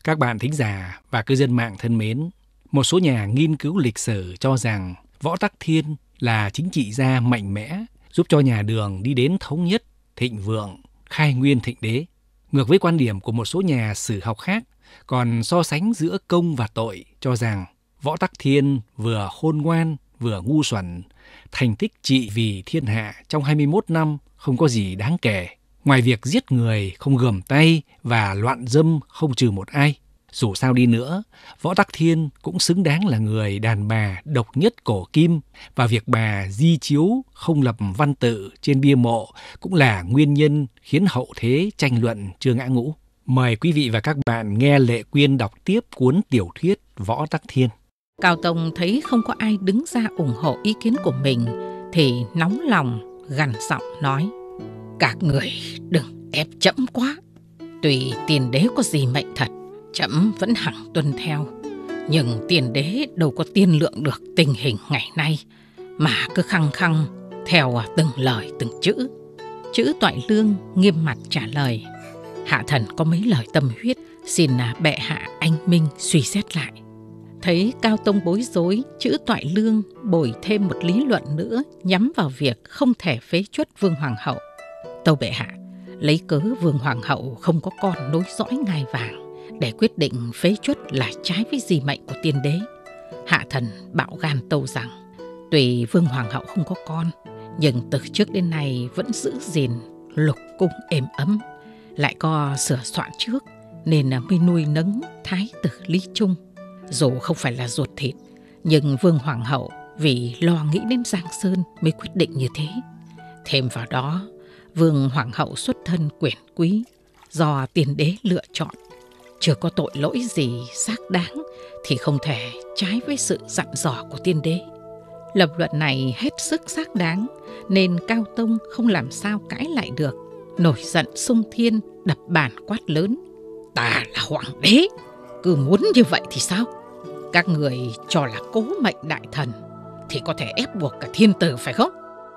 Các bạn thính giả và cư dân mạng thân mến, một số nhà nghiên cứu lịch sử cho rằng Võ Tắc Thiên là chính trị gia mạnh mẽ, giúp cho nhà Đường đi đến thống nhất, thịnh vượng, khai nguyên thịnh đế. Ngược với quan điểm của một số nhà sử học khác, còn so sánh giữa công và tội, cho rằng Võ Tắc Thiên vừa khôn ngoan, vừa ngu xuẩn, thành tích trị vì thiên hạ trong 21 năm không có gì đáng kể. Ngoài việc giết người không gườm tay và loạn dâm không trừ một ai. Dù sao đi nữa, Võ Tắc Thiên cũng xứng đáng là người đàn bà độc nhất cổ kim, và việc bà di chiếu không lập văn tự trên bia mộ cũng là nguyên nhân khiến hậu thế tranh luận chưa ngã ngũ. Mời quý vị và các bạn nghe Lệ Quyên đọc tiếp cuốn tiểu thuyết Võ Tắc Thiên. Cao Tông thấy không có ai đứng ra ủng hộ ý kiến của mình thì nóng lòng, gằn giọng nói: Các người đừng ép trẫm quá. Tuy tiền đế có gì mệnh thật, trẫm vẫn hằng tuân theo. Nhưng tiền đế đâu có tiên lượng được tình hình ngày nay, mà cứ khăng khăng theo từng lời từng chữ. Chữ Toại Lương nghiêm mặt trả lời: Hạ thần có mấy lời tâm huyết, xin bệ hạ anh minh suy xét lại. Thấy Cao Tông bối rối, Chữ Toại Lương bồi thêm một lý luận nữa nhắm vào việc không thể phế truất Vương Hoàng hậu. Tâu bệ hạ, lấy cớ Vương Hoàng hậu không có con nối dõi ngai vàng để quyết định phế truất là trái với di mệnh của tiên đế. Hạ thần bạo gan tâu rằng, tuy Vương Hoàng hậu không có con, nhưng từ trước đến nay vẫn giữ gìn lục cung êm ấm, lại có sửa soạn trước nên mới nuôi nấng thái tử Lý Trung. Dù không phải là ruột thịt, nhưng Vương Hoàng hậu vì lo nghĩ đến Giang Sơn mới quyết định như thế. Thêm vào đó, Vương Hoàng hậu xuất thân quyền quý, do tiên đế lựa chọn, chưa có tội lỗi gì xác đáng thì không thể trái với sự dặn dò của tiên đế. Lập luận này hết sức xác đáng, nên Cao Tông không làm sao cãi lại được, nổi giận xung thiên, đập bàn quát lớn: Ta là hoàng đế, cứ muốn như vậy thì sao? Các người cho là cố mệnh đại thần thì có thể ép buộc cả thiên tử phải không?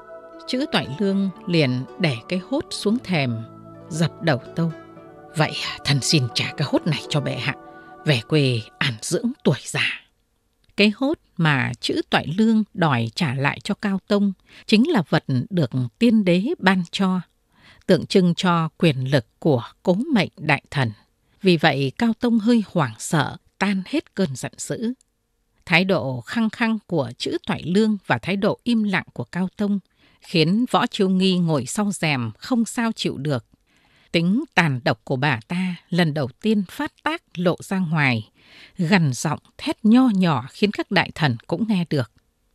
Chữ Toại Lương liền để cái hốt xuống thềm, dập đầu tâu: Vậy thần xin trả cái hốt này cho bệ hạ, về quê an dưỡng tuổi già. Cái hốt mà Chữ Toại Lương đòi trả lại cho Cao Tông chính là vật được tiên đế ban cho, tượng trưng cho quyền lực của cố mệnh đại thần. Vì vậy Cao Tông hơi hoảng sợ, tan hết cơn giận dữ. Thái độ khăng khăng của Chữ Toại Lương và thái độ im lặng của Cao Tông khiến Võ Chiêu Nghi ngồi sau rèm không sao chịu được. Tính tàn độc của bà ta lần đầu tiên phát tác lộ ra ngoài, gằn giọng thét nho nhỏ khiến các đại thần cũng nghe được.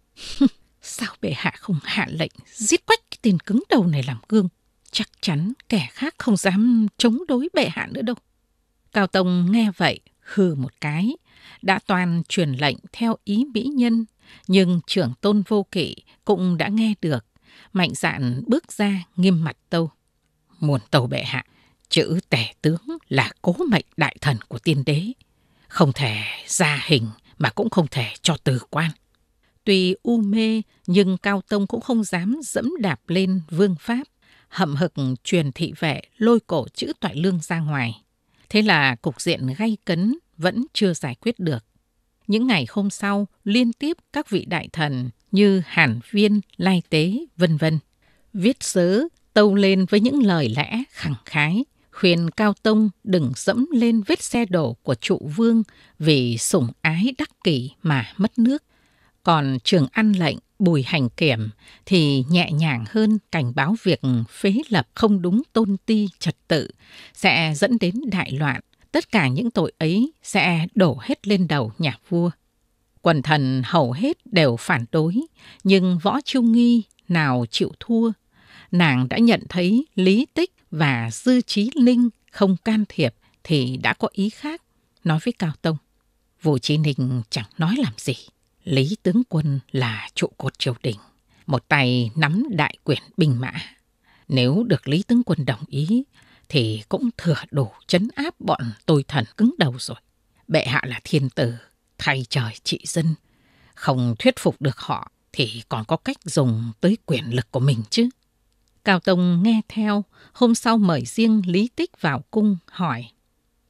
Sao bệ hạ không hạ lệnh giết quách cái tên cứng đầu này làm gương? Chắc chắn kẻ khác không dám chống đối bệ hạ nữa đâu. Cao Tông nghe vậy hừ một cái, đã toàn truyền lệnh theo ý mỹ nhân, nhưng trưởng tôn Vô Kỵ cũng đã nghe được, mạnh dạn bước ra nghiêm mặt tâu: Muôn tâu bệ hạ, Chữ Tể tướng là cố mệnh đại thần của tiên đế, không thể ra hình mà cũng không thể cho từ quan. Tuy u mê nhưng Cao Tông cũng không dám dẫm đạp lên vương pháp, hậm hực truyền thị vệ lôi cổ Chữ Toại Lương ra ngoài. Thế là cục diện gay cấn vẫn chưa giải quyết được. Những ngày hôm sau, liên tiếp các vị đại thần như Hàn Viên, Lai Tế, vân vân viết sớ tâu lên với những lời lẽ khẳng khái, khuyên Cao Tông đừng dẫm lên vết xe đổ của trụ vương vì sủng ái đắc kỷ mà mất nước. Còn Trường An lệnh Bùi Hành Kiểm thì nhẹ nhàng hơn, cảnh báo việc phế lập không đúng tôn ti trật tự sẽ dẫn đến đại loạn. Tất cả những tội ấy sẽ đổ hết lên đầu nhà vua. Quần thần hầu hết đều phản đối, nhưng Võ Chiêu Nghi nào chịu thua. Nàng đã nhận thấy Lý Tích và Dư Chí Ninh không can thiệp thì đã có ý khác, nói với Cao Tông: Vô Chí Ninh chẳng nói làm gì. Lý tướng quân là trụ cột triều đình, một tay nắm đại quyền binh mã. Nếu được Lý tướng quân đồng ý thì cũng thừa đủ trấn áp bọn tôi thần cứng đầu rồi. Bệ hạ là thiên tử, thay trời trị dân, không thuyết phục được họ thì còn có cách dùng tới quyền lực của mình chứ. Cao Tông nghe theo, hôm sau mời riêng Lý Tích vào cung hỏi: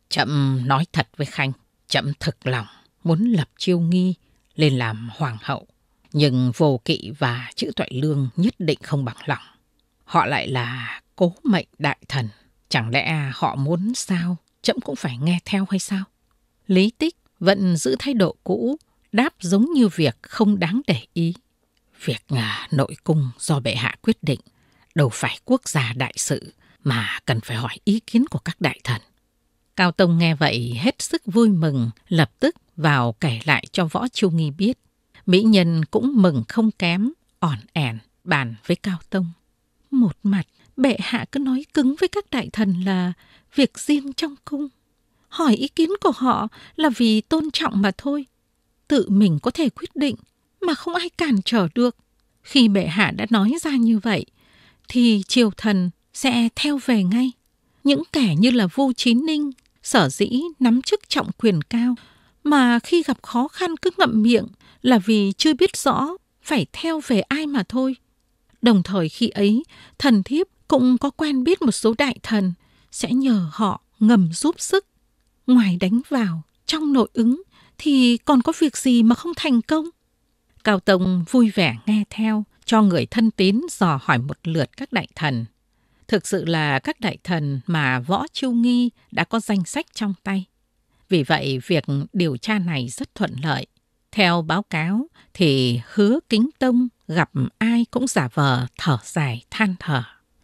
Trẫm nói thật với Khanh, trẫm thực lòng muốn lập Chiêu Nghi lên làm hoàng hậu, nhưng Vô Kỵ và Chữ Toại Lương nhất định không bằng lòng. Họ lại là cố mệnh đại thần, chẳng lẽ họ muốn sao trẫm cũng phải nghe theo hay sao? Lý Tích vẫn giữ thái độ cũ, đáp giống như việc không đáng để ý. Việc nội cung do bệ hạ quyết định, đâu phải quốc gia đại sự mà cần phải hỏi ý kiến của các đại thần. Cao Tông nghe vậy hết sức vui mừng, lập tức vào kể lại cho Võ Chiêu Nghi biết. Mỹ nhân cũng mừng không kém, ỏn ẻn bàn với Cao Tông. Một mặt, bệ hạ cứ nói cứng với các đại thần là việc riêng trong cung. Hỏi ý kiến của họ là vì tôn trọng mà thôi. Tự mình có thể quyết định mà không ai cản trở được. Khi bệ hạ đã nói ra như vậy, thì triều thần sẽ theo về ngay. Những kẻ như là Vu Chí Ninh, sở dĩ nắm chức trọng quyền cao, mà khi gặp khó khăn cứ ngậm miệng là vì chưa biết rõ phải theo về ai mà thôi. Đồng thời khi ấy, thần thiếp cũng có quen biết một số đại thần, sẽ nhờ họ ngầm giúp sức. Ngoài đánh vào, trong nội ứng, thì còn có việc gì mà không thành công? Cao Tông vui vẻ nghe theo, cho người thân tín dò hỏi một lượt các đại thần. Thực sự là các đại thần mà Võ Chiêu Nghi đã có danh sách trong tay. Vì vậy, việc điều tra này rất thuận lợi. Theo báo cáo thì Hứa Kính Tông gặp ai cũng giả vờ thở dài than thở.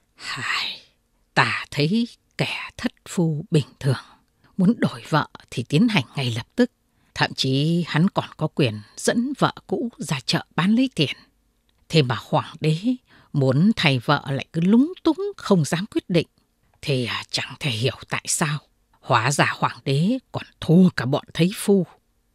Hài, ta thấy kẻ thất phu bình thường, muốn đổi vợ thì tiến hành ngay lập tức. Thậm chí hắn còn có quyền dẫn vợ cũ ra chợ bán lấy tiền. Thế mà hoàng đế muốn thay vợ lại cứ lúng túng không dám quyết định. Thì chẳng thể hiểu tại sao. Hóa ra hoàng đế còn thua cả bọn thấy phu.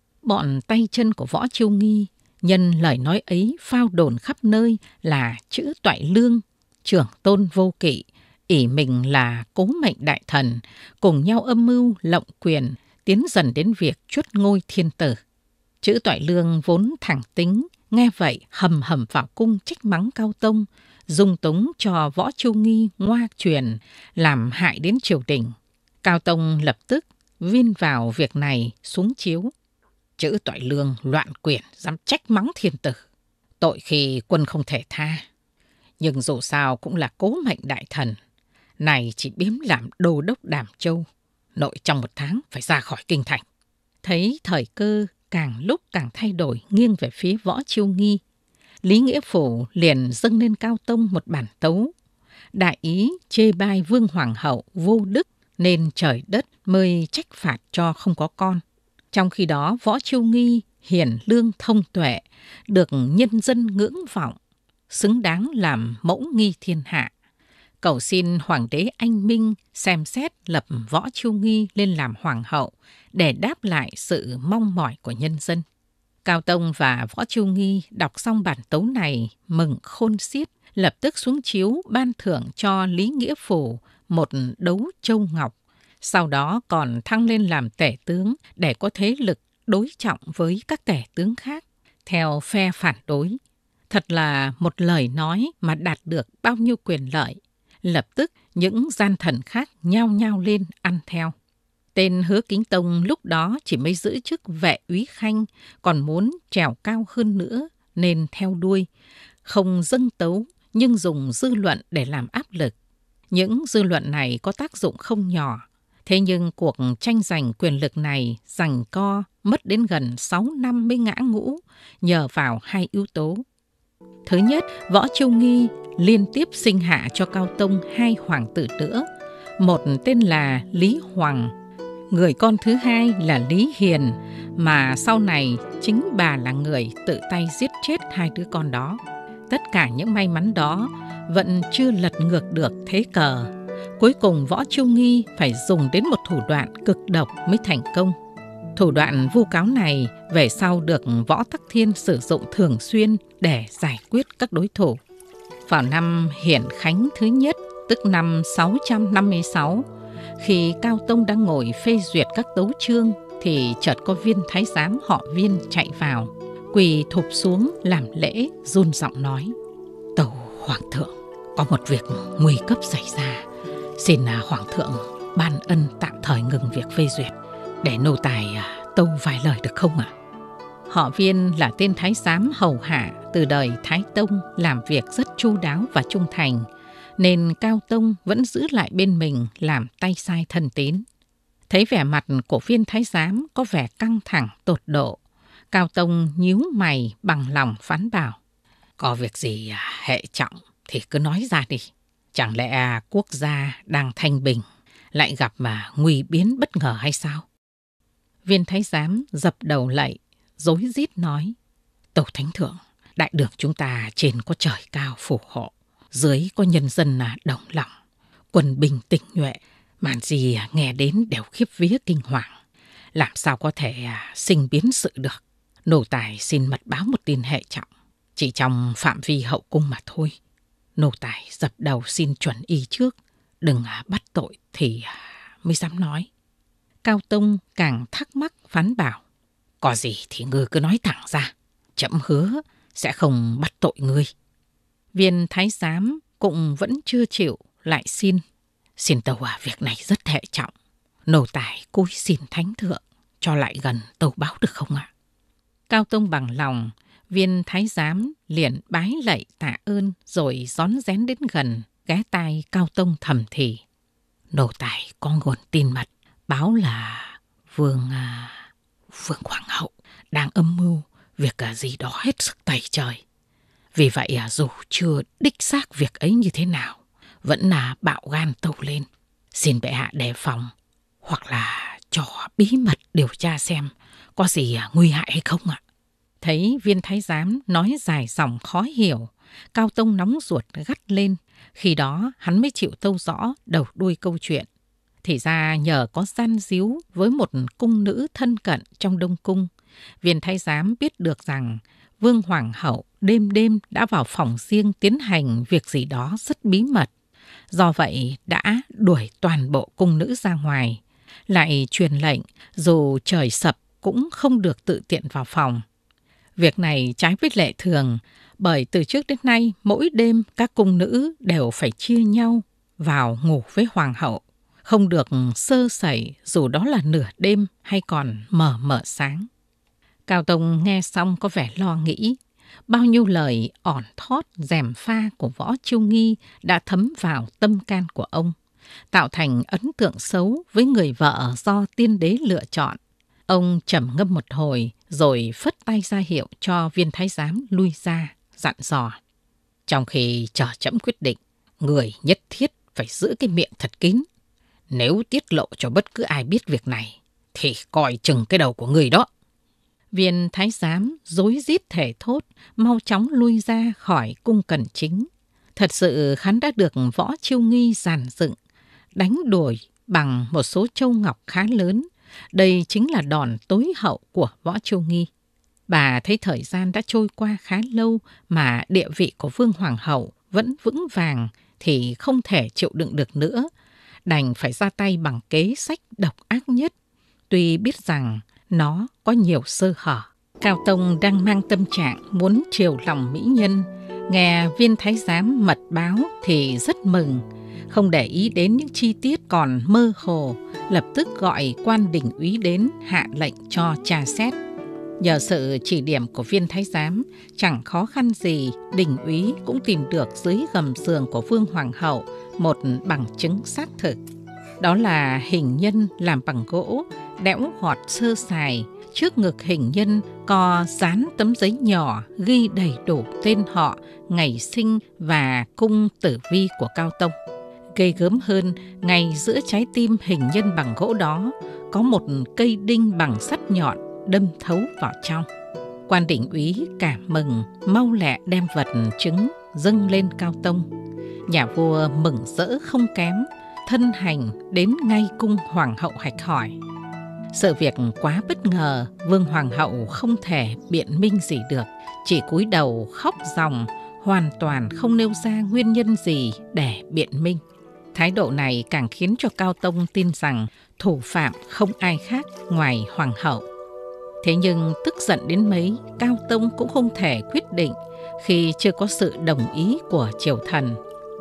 Bọn tay chân của Võ Chiêu Nghi nhân lời nói ấy phao đồn khắp nơi là Chữ Toại Lương, trưởng tôn Vô Kỵ, ỷ mình là cố mệnh đại thần, cùng nhau âm mưu lộng quyền, tiến dần đến việc chuất ngôi thiên tử. Chữ Toại Lương vốn thẳng tính, nghe vậy hầm hầm vào cung trách mắng Cao Tông, dung túng cho Võ Chiêu Nghi ngoa truyền, làm hại đến triều đình. Cao Tông lập tức vin vào việc này xuống chiếu. Chữ Toại Lương loạn quyền, dám trách mắng thiên tử. Tội khi quân không thể tha. Nhưng dù sao cũng là cố mệnh đại thần. Này chỉ biếm làm đô đốc Đàm Châu. Nội trong 1 tháng phải ra khỏi kinh thành. Thấy thời cơ càng lúc càng thay đổi nghiêng về phía Võ Chiêu Nghi, Lý Nghĩa Phủ liền dâng lên Cao Tông một bản tấu. Đại ý chê bai vương hoàng hậu vô đức nên trời đất mới trách phạt cho không có con. Trong khi đó Võ Chiêu Nghi hiền lương thông tuệ, được nhân dân ngưỡng vọng, xứng đáng làm mẫu nghi thiên hạ. Cầu xin hoàng đế anh minh xem xét lập Võ Chiêu Nghi lên làm hoàng hậu để đáp lại sự mong mỏi của nhân dân. Cao Tông và Võ Chiêu Nghi đọc xong bản tấu này mừng khôn xiết, lập tức xuống chiếu ban thưởng cho Lý Nghĩa Phủ một đấu châu ngọc. Sau đó còn thăng lên làm tể tướng để có thế lực đối trọng với các tể tướng khác theo phe phản đối. Thật là một lời nói mà đạt được bao nhiêu quyền lợi. Lập tức những gian thần khác nhao nhao lên ăn theo. Tên Hứa Kính Tông lúc đó chỉ mới giữ chức vệ úy khanh, còn muốn trèo cao hơn nữa nên theo đuôi, không dâng tấu nhưng dùng dư luận để làm áp lực. Những dư luận này có tác dụng không nhỏ. Thế nhưng cuộc tranh giành quyền lực này giằng co mất đến gần 6 năm mới ngã ngũ nhờ vào 2 yếu tố. Thứ nhất, Võ Chiêu Nghi liên tiếp sinh hạ cho Cao Tông 2 hoàng tử nữa. Một tên là Lý Hoàng, người con thứ hai là Lý Hiền, mà sau này chính bà là người tự tay giết chết 2 đứa con đó. Tất cả những may mắn đó vẫn chưa lật ngược được thế cờ. Cuối cùng Võ Chiêu Nghi phải dùng đến một thủ đoạn cực độc mới thành công. Thủ đoạn vu cáo này về sau được Võ Tắc Thiên sử dụng thường xuyên để giải quyết các đối thủ. Vào năm Hiển Khánh thứ nhất, tức năm 656, khi Cao Tông đang ngồi phê duyệt các tấu chương, thì chợt có viên thái giám họ Viên chạy vào, quỳ thụp xuống làm lễ, run giọng nói: "Tâu hoàng thượng, có một việc nguy cấp xảy ra, xin hoàng thượng ban ân tạm thời ngừng việc phê duyệt, để nô tài tâu vài lời được không ạ? Họ Viên là tên thái giám hầu hạ từ đời Thái Tông, làm việc rất chu đáo và trung thành, nên Cao Tông vẫn giữ lại bên mình làm tay sai thân tín. Thấy vẻ mặt của Viên thái giám có vẻ căng thẳng tột độ, Cao Tông nhíu mày bằng lòng phán bảo: có việc gì hệ trọng thì cứ nói ra đi. Chẳng lẽ quốc gia đang thanh bình lại gặp mà nguy biến bất ngờ hay sao? Viên thái giám dập đầu lạy, rối rít nói: tâu thánh thượng, đại đường chúng ta trên có trời cao phù hộ, dưới có nhân dân đồng lòng, quân binh tinh nhuệ, màn gì nghe đến đều khiếp vía kinh hoàng, làm sao có thể sinh biến sự được. Nô tài xin mật báo một tin hệ trọng, chỉ trong phạm vi hậu cung mà thôi. Nô tài dập đầu xin chuẩn y trước, đừng bắt tội thì mới dám nói. Cao Tông càng thắc mắc phán bảo: có gì thì ngươi cứ nói thẳng ra, trẫm hứa sẽ không bắt tội ngươi. Viên thái giám cũng vẫn chưa chịu, lại xin tâu việc này rất hệ trọng, nô tài cúi xin thánh thượng cho lại gần tâu báo được không ạ? Cao Tông bằng lòng. Viên thái giám liền bái lạy tạ ơn, rồi rón rén đến gần, ghé tai Cao Tông thầm thì: nô tài có nguồn tin mật báo là vương hoàng hậu đang âm mưu việc gì đó hết sức tày trời. Vì vậy dù chưa đích xác việc ấy như thế nào, vẫn là bạo gan tâu lên. Xin bệ hạ đề phòng, hoặc là cho bí mật điều tra xem có gì nguy hại hay không ạ. Thấy viên thái giám nói dài dòng khó hiểu, Cao Tông nóng ruột gắt lên. Khi đó hắn mới chịu tâu rõ đầu đuôi câu chuyện. Thì ra nhờ có gian díu với một cung nữ thân cận trong Đông Cung, viên thái giám biết được rằng vương hoàng hậu đêm đêm đã vào phòng riêng tiến hành việc gì đó rất bí mật. Do vậy đã đuổi toàn bộ cung nữ ra ngoài, lại truyền lệnh dù trời sập cũng không được tự tiện vào phòng. Việc này trái với lệ thường, bởi từ trước đến nay mỗi đêm các cung nữ đều phải chia nhau vào ngủ với hoàng hậu, không được sơ sẩy dù đó là nửa đêm hay còn mờ sáng. Cao Tông nghe xong có vẻ lo nghĩ. Bao nhiêu lời ỏn thót gièm pha của Võ Chiêu Nghi đã thấm vào tâm can của ông, tạo thành ấn tượng xấu với người vợ do tiên đế lựa chọn. Ông trầm ngâm một hồi rồi phất tay ra hiệu cho viên thái giám lui ra, dặn dò: trong khi chờ trẫm quyết định, người nhất thiết phải giữ cái miệng thật kín. Nếu tiết lộ cho bất cứ ai biết việc này thì coi chừng cái đầu của người đó. Viên thái giám rối rít thề thốt, mau chóng lui ra khỏi cung cẩn chính. Thật sự hắn đã được Võ Chiêu Nghi dàn dựng, đánh đuổi bằng một số châu ngọc khá lớn. Đây chính là đòn tối hậu của Võ Chiêu Nghi. Bà thấy thời gian đã trôi qua khá lâu mà địa vị của vương hoàng hậu vẫn vững vàng thì không thể chịu đựng được nữa, đành phải ra tay bằng kế sách độc ác nhất, tuy biết rằng nó có nhiều sơ hở. Cao Tông đang mang tâm trạng muốn chiều lòng mỹ nhân, nghe viên thái giám mật báo thì rất mừng, không để ý đến những chi tiết còn mơ hồ, lập tức gọi quan đình úy đến hạ lệnh cho tra xét. Nhờ sự chỉ điểm của viên thái giám, chẳng khó khăn gì, đình úy cũng tìm được dưới gầm giường của vương hoàng hậu một bằng chứng xác thực. Đó là hình nhân làm bằng gỗ, đẽo gọt sơ sài. Trước ngực hình nhân có dán tấm giấy nhỏ ghi đầy đủ tên họ, ngày sinh và cung tử vi của Cao Tông. Ghê gớm hơn, ngay giữa trái tim hình nhân bằng gỗ đó có một cây đinh bằng sắt nhọn đâm thấu vào trong. Quan đình úy cảm mừng, mau lẹ đem vật chứng dâng lên Cao Tông. Nhà vua mừng rỡ không kém, thân hành đến ngay cung hoàng hậu hạch hỏi. Sự việc quá bất ngờ, vương hoàng hậu không thể biện minh gì được, chỉ cúi đầu khóc ròng, hoàn toàn không nêu ra nguyên nhân gì để biện minh. Thái độ này càng khiến cho Cao Tông tin rằng thủ phạm không ai khác ngoài hoàng hậu. Thế nhưng tức giận đến mấy, Cao Tông cũng không thể quyết định khi chưa có sự đồng ý của triều thần.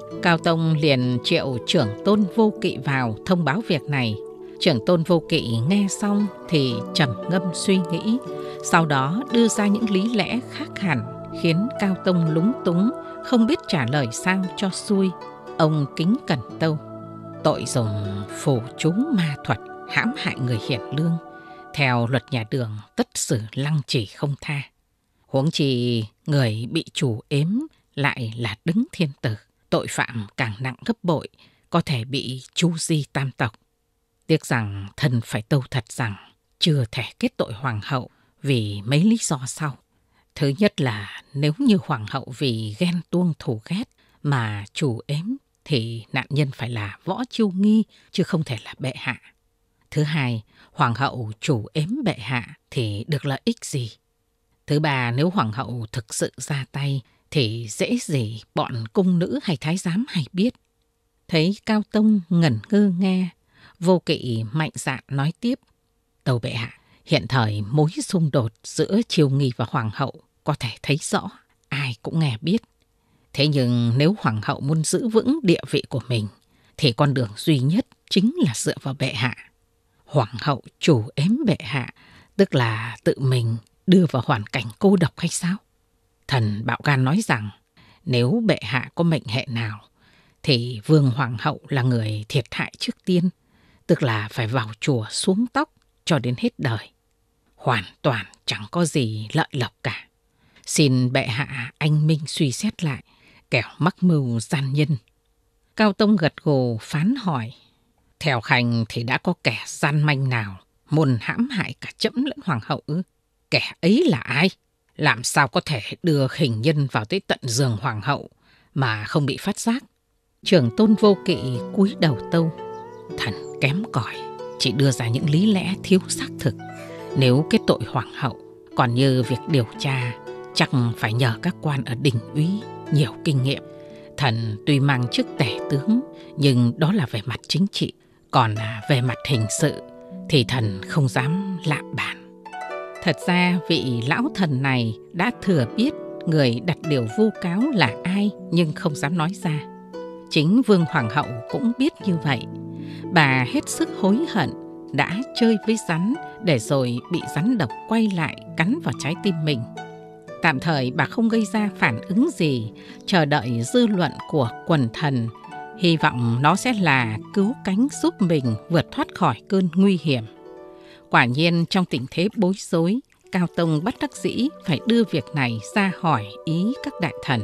Cao Tông liền triệu trưởng tôn Vô Kỵ vào thông báo việc này. Trưởng tôn Vô Kỵ nghe xong thì trầm ngâm suy nghĩ, sau đó đưa ra những lý lẽ khác hẳn, khiến Cao Tông lúng túng, không biết trả lời sao cho xuôi. Ông kính cẩn tâu: tội dùng phù chú ma thuật hãm hại người hiển lương, theo luật nhà Đường tất xử lăng trì không tha. Huống chi người bị chủ ếm lại là Đứng Thiên Tử, tội phạm càng nặng gấp bội, có thể bị chu di tam tộc. Tiếc rằng thần phải tâu thật rằng chưa thể kết tội hoàng hậu vì mấy lý do sau. Thứ nhất là nếu như hoàng hậu vì ghen tuông thù ghét mà chủ ếm thì nạn nhân phải là Võ Chiêu Nghi chứ không thể là bệ hạ. Thứ hai, hoàng hậu chủ ếm bệ hạ thì được lợi ích gì? Thứ ba, nếu hoàng hậu thực sự ra tay thì dễ gì bọn cung nữ hay thái giám hay biết. Thấy Cao Tông ngẩn ngơ nghe, Vô Kỵ mạnh dạn nói tiếp: tâu bệ hạ, hiện thời mối xung đột giữa Chiêu Nghi và hoàng hậu có thể thấy rõ, ai cũng nghe biết. Thế nhưng nếu hoàng hậu muốn giữ vững địa vị của mình thì con đường duy nhất chính là dựa vào bệ hạ. Hoàng hậu chủ ếm bệ hạ tức là tự mình đưa vào hoàn cảnh cô độc hay sao? Thần bạo gan nói rằng nếu bệ hạ có mệnh hệ nào thì vương hoàng hậu là người thiệt hại trước tiên, tức là phải vào chùa xuống tóc cho đến hết đời. Hoàn toàn chẳng có gì lợi lộc cả. Xin bệ hạ anh minh suy xét lại, kẻo mắc mưu gian nhân. Cao Tông gật gù phán hỏi: theo khanh thì đã có kẻ gian manh nào muốn hãm hại cả trẫm lẫn hoàng hậu ư? Kẻ ấy là ai? Làm sao có thể đưa hình nhân vào tới tận giường hoàng hậu mà không bị phát giác? Trưởng tôn Vô Kỵ cúi đầu tâu: thần kém cỏi, chỉ đưa ra những lý lẽ thiếu xác thực. Nếu kết tội hoàng hậu, còn như việc điều tra, chắc phải nhờ các quan ở đình úy nhiều kinh nghiệm. Thần tuy mang chức tể tướng, nhưng đó là về mặt chính trị, còn về mặt hình sự thì thần không dám lạm bản. Thật ra vị lão thần này đã thừa biết người đặt điều vu cáo là ai, nhưng không dám nói ra. Chính vương hoàng hậu cũng biết như vậy. Bà hết sức hối hận đã chơi với rắn để rồi bị rắn độc quay lại cắn vào trái tim mình. Tạm thời bà không gây ra phản ứng gì, chờ đợi dư luận của quần thần, hy vọng nó sẽ là cứu cánh giúp mình vượt thoát khỏi cơn nguy hiểm. Quả nhiên trong tình thế bối rối, Cao Tông bất đắc dĩ phải đưa việc này ra hỏi ý các đại thần.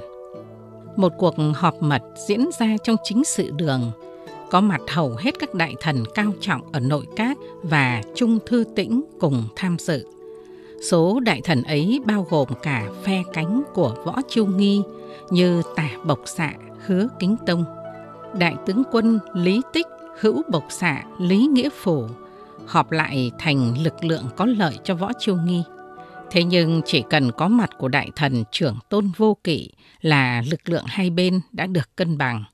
Một cuộc họp mật diễn ra trong chính sự đường, có mặt hầu hết các đại thần cao trọng ở nội các và Trung Thư Tĩnh cùng tham dự. Số đại thần ấy bao gồm cả phe cánh của Võ Chiêu Nghi như Tả Bộc Xạ, Hứa Kính Tông, đại tướng quân Lý Tích, Hữu Bộc Xạ, Lý Nghĩa Phủ, họp lại thành lực lượng có lợi cho Võ Chiêu Nghi. Thế nhưng chỉ cần có mặt của đại thần trưởng tôn Vô Kỵ là lực lượng hai bên đã được cân bằng.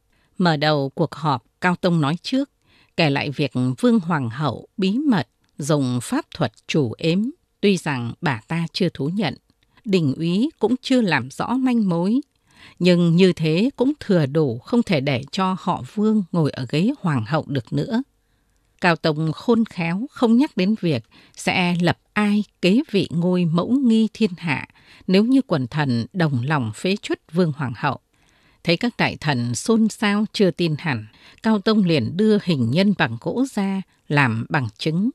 Mở đầu cuộc họp, Cao Tông nói trước, kể lại việc vương hoàng hậu bí mật dùng pháp thuật chủ ếm. Tuy rằng bà ta chưa thú nhận, đình úy cũng chưa làm rõ manh mối, nhưng như thế cũng thừa đủ không thể để cho họ Vương ngồi ở ghế hoàng hậu được nữa. Cao Tông khôn khéo không nhắc đến việc sẽ lập ai kế vị ngôi mẫu nghi thiên hạ nếu như quần thần đồng lòng phế truất vương hoàng hậu. Thấy các đại thần xôn xao chưa tin hẳn, Cao Tông liền đưa hình nhân bằng gỗ ra làm bằng chứng.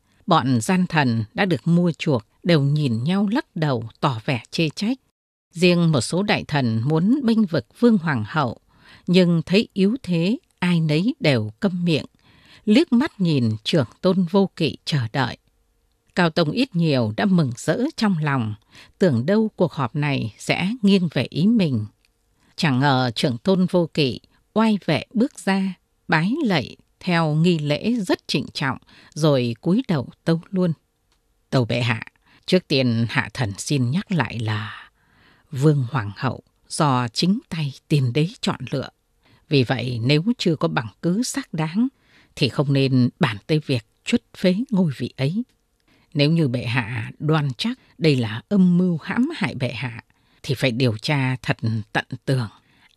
Bọn gian thần đã được mua chuộc đều nhìn nhau lắc đầu tỏ vẻ chê trách. Riêng một số đại thần muốn bênh vực vương hoàng hậu, nhưng thấy yếu thế ai nấy đều câm miệng, liếc mắt nhìn trưởng tôn Vô Kỵ chờ đợi. Cao Tông ít nhiều đã mừng rỡ trong lòng, tưởng đâu cuộc họp này sẽ nghiêng về ý mình. Chẳng ngờ trưởng tôn Vô Kỵ oai vệ bước ra, bái lạy theo nghi lễ rất trịnh trọng, rồi cúi đầu tâu luôn: tâu bệ hạ, trước tiên hạ thần xin nhắc lại là vương hoàng hậu do chính tay tiên đế chọn lựa. Vì vậy nếu chưa có bằng cứ xác đáng thì không nên bàn tới việc truất phế ngôi vị ấy. Nếu như bệ hạ đoan chắc đây là âm mưu hãm hại bệ hạ thì phải điều tra thật tận tường,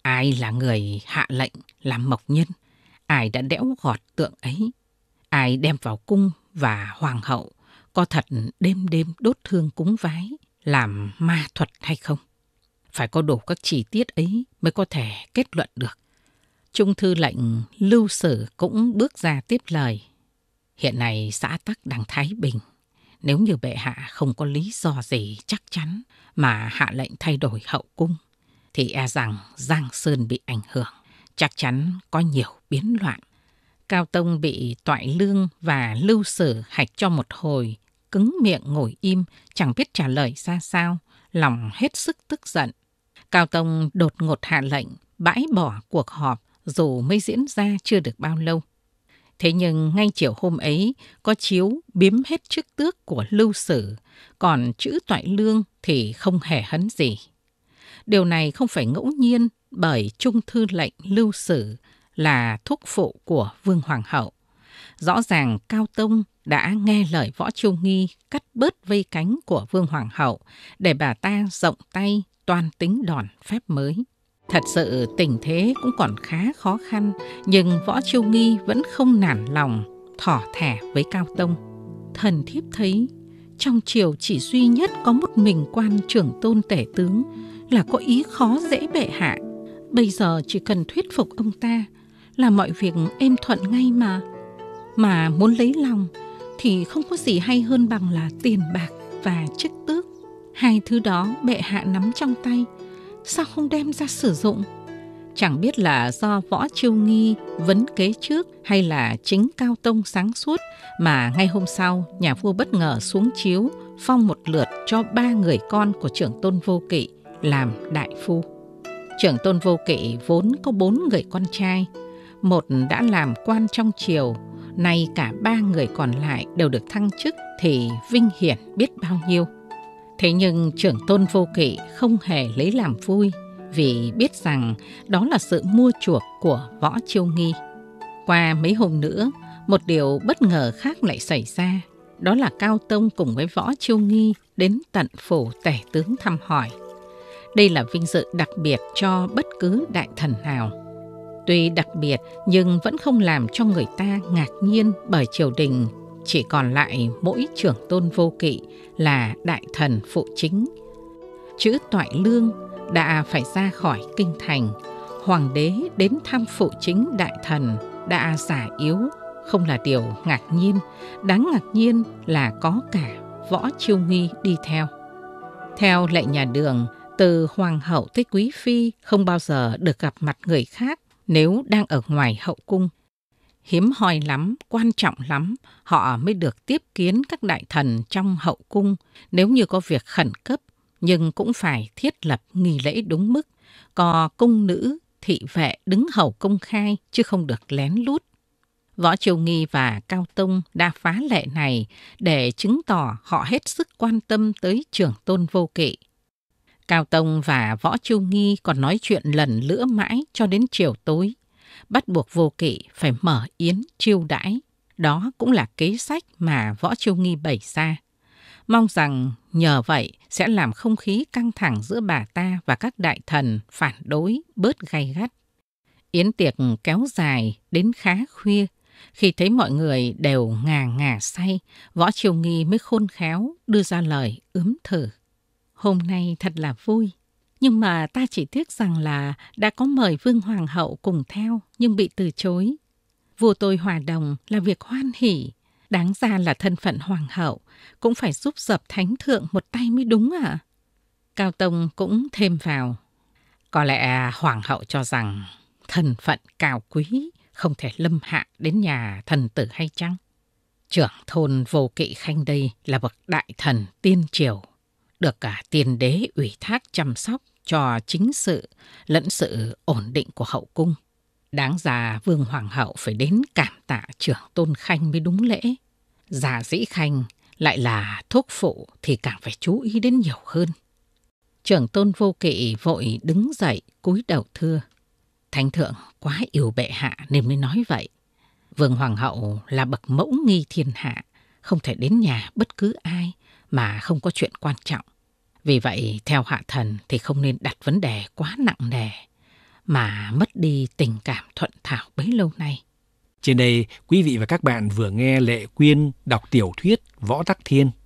Ai là người hạ lệnh làm mộc nhân? Ai đã đẽo gọt tượng ấy? Ai đem vào cung và hoàng hậu có thật đêm đêm đốt hương cúng vái, làm ma thuật hay không? Phải có đủ các chi tiết ấy mới có thể kết luận được. Trung thư lệnh Lưu Sử cũng bước ra tiếp lời. Hiện nay xã tắc đang thái bình. Nếu như bệ hạ không có lý do gì chắc chắn mà hạ lệnh thay đổi hậu cung, thì e rằng Giang Sơn bị ảnh hưởng, chắc chắn có nhiều biến loạn. Cao Tông bị Toại Lương và Lưu Sử hạch cho một hồi, cứng miệng ngồi im, chẳng biết trả lời ra sao, lòng hết sức tức giận. Cao Tông đột ngột hạ lệnh bãi bỏ cuộc họp dù mới diễn ra chưa được bao lâu. Thế nhưng ngay chiều hôm ấy có chiếu biếm hết chức tước của Lưu Sử, còn chữ Toại Lương thì không hề hấn gì. Điều này không phải ngẫu nhiên, bởi Trung thư lệnh Lưu Sử là thúc phụ của Vương Hoàng hậu. Rõ ràng Cao Tông đã nghe lời Võ Chiêu Nghi cắt bớt vây cánh của Vương Hoàng hậu để bà ta rộng tay toan tính đòn phép mới. Thật sự tình thế cũng còn khá khó khăn, nhưng Võ Chiêu Nghi vẫn không nản lòng, thỏ thẻ với Cao Tông. Thần thiếp thấy trong triều chỉ duy nhất có một mình quan trưởng tôn tể tướng là có ý khó dễ bệ hạ. Bây giờ chỉ cần thuyết phục ông ta là mọi việc êm thuận ngay mà. Mà muốn lấy lòng thì không có gì hay hơn bằng là tiền bạc và chức tước. Hai thứ đó bệ hạ nắm trong tay, sao không đem ra sử dụng? Chẳng biết là do Võ Chiêu Nghi vấn kế trước hay là chính Cao Tông sáng suốt mà ngay hôm sau nhà vua bất ngờ xuống chiếu phong một lượt cho 3 người con của trưởng tôn Vô Kỵ làm đại phu. Trưởng tôn Vô Kỵ vốn có 4 người con trai, một đã làm quan trong triều, nay cả 3 người còn lại đều được thăng chức thì vinh hiển biết bao nhiêu. Thế nhưng trưởng tôn Vô Kỵ không hề lấy làm vui, vì biết rằng đó là sự mua chuộc của Võ Chiêu Nghi. Qua mấy hôm nữa, một điều bất ngờ khác lại xảy ra, đó là Cao Tông cùng với Võ Chiêu Nghi đến tận phủ tể tướng thăm hỏi. Đây là vinh dự đặc biệt cho bất cứ đại thần nào. Tuy đặc biệt nhưng vẫn không làm cho người ta ngạc nhiên, bởi triều đình chỉ còn lại mỗi trưởng tôn Vô Kỵ là đại thần phụ chính. Chữ Toại Lương đã phải ra khỏi kinh thành, hoàng đế đến thăm phụ chính đại thần đã già yếu, không là điều ngạc nhiên. Đáng ngạc nhiên là có cả Võ Chiêu Nghi đi theo. Theo lệ nhà Đường, từ hoàng hậu tới quý phi không bao giờ được gặp mặt người khác nếu đang ở ngoài hậu cung. Hiếm hoi lắm, quan trọng lắm, họ mới được tiếp kiến các đại thần trong hậu cung nếu như có việc khẩn cấp, nhưng cũng phải thiết lập nghi lễ đúng mức, có cung nữ, thị vệ đứng hầu công khai chứ không được lén lút. Võ Chiêu Nghi và Cao Tông đã phá lệ này để chứng tỏ họ hết sức quan tâm tới trưởng tôn Vô Kỵ. Cao Tông và Võ Chiêu Nghi còn nói chuyện lần nữa mãi cho đến chiều tối, bắt buộc Vô Kỵ phải mở yến chiêu đãi. Đó cũng là kế sách mà Võ Chiêu Nghi bày ra, mong rằng nhờ vậy sẽ làm không khí căng thẳng giữa bà ta và các đại thần phản đối bớt gay gắt. Yến tiệc kéo dài đến khá khuya. Khi thấy mọi người đều ngà ngà say, Võ Chiêu Nghi mới khôn khéo đưa ra lời ướm thử. Hôm nay thật là vui, nhưng mà ta chỉ tiếc rằng là đã có mời Vương Hoàng hậu cùng theo nhưng bị từ chối. Vua tôi hòa đồng là việc hoan hỉ, đáng ra là thân phận hoàng hậu cũng phải giúp dập thánh thượng một tay mới đúng ạ. Cao Tông cũng thêm vào. Có lẽ hoàng hậu cho rằng thân phận cao quý không thể lâm hạ đến nhà thần tử hay chăng? Trưởng thôn Vô Kỵ Khanh đây là bậc đại thần tiên triều, được cả tiên đế ủy thác chăm sóc cho chính sự lẫn sự ổn định của hậu cung. Đáng ra Vương Hoàng hậu phải đến cảm tạ trưởng tôn Khanh mới đúng lễ. Già dĩ Khanh lại là thúc phụ thì càng phải chú ý đến nhiều hơn. Trưởng tôn Vô Kỵ vội đứng dậy cúi đầu thưa. Thánh thượng quá yêu bệ hạ nên mới nói vậy. Vương Hoàng hậu là bậc mẫu nghi thiên hạ, không thể đến nhà bất cứ ai mà không có chuyện quan trọng. Vì vậy theo hạ thần thì không nên đặt vấn đề quá nặng nề, mà mất đi tình cảm thuận thảo bấy lâu nay. Trên đây, quý vị và các bạn vừa nghe Lệ Quyên đọc tiểu thuyết Võ Tắc Thiên.